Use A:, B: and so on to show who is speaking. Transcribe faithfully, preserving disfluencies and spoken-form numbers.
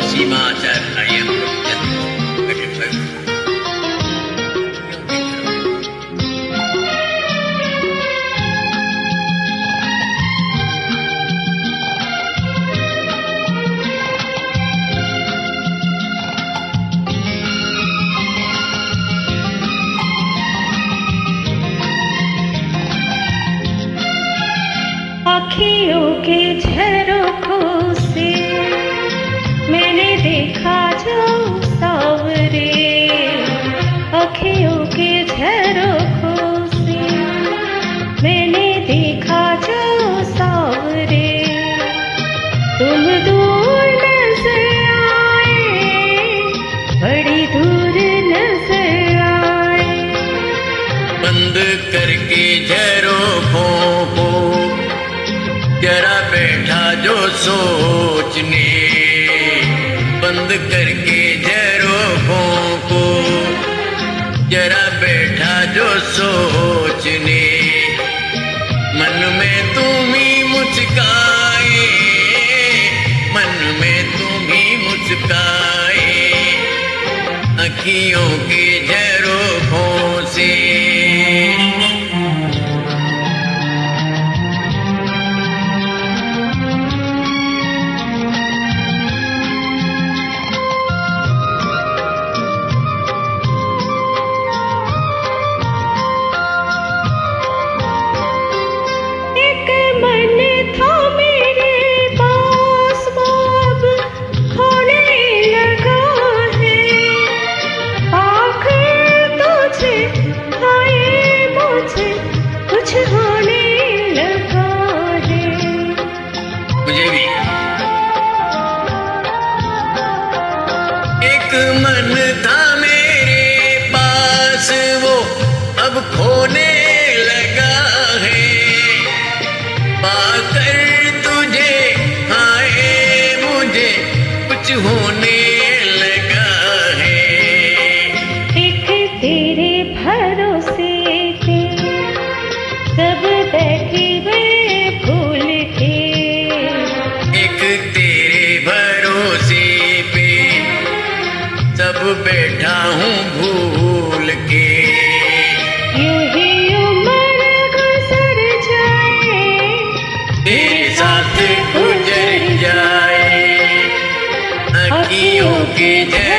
A: सीमाचार अयं प्रत्यत्
B: अखियों के झरोखों से मैंने देखा जो सावरे, अखियों के झरोखों से मैंने देखा जो सावरे। तुम दूर नजर आए, बड़ी दूर नजर आए।
A: बंद करके झरोखों को जरा बैठा जो सोचने, बंद करके झरोखों को जरा बैठा जो सोचने। मन में तुम ही मुस्काए, मन में तुम ही मुस्काए, अखियों के झरोखों से। मन था मेरे पास वो अब खोने लगा है, पाकर तुझे आए मुझे कुछ होने लगा है।
B: एक तेरे भरोसे पे सब बैठे वे भूल के,
A: एक तेरे भरोसे पे सब बैठा हूँ भूल के।
B: यही उम्र गुजर जाए,
A: तेरे साथ गुजर जाए, अखियों के